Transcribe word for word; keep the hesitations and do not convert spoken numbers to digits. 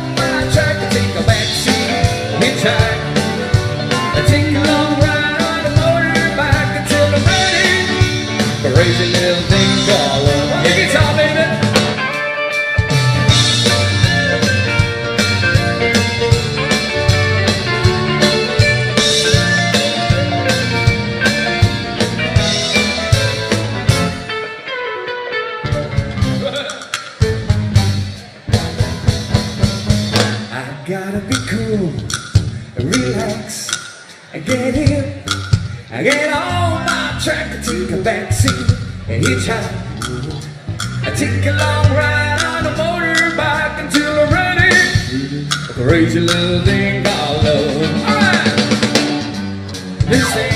on my track to take a backseat, hitchhike. I take a long ride on a motorbike until I'm ready. Crazy little thing called love. Take it all, baby. I gotta be cool, relax, I get in, I get on my track to take a backseat and hitchhike. I take a long ride on a motorbike until I'm ready. A crazy little thing called love. Alright, this thing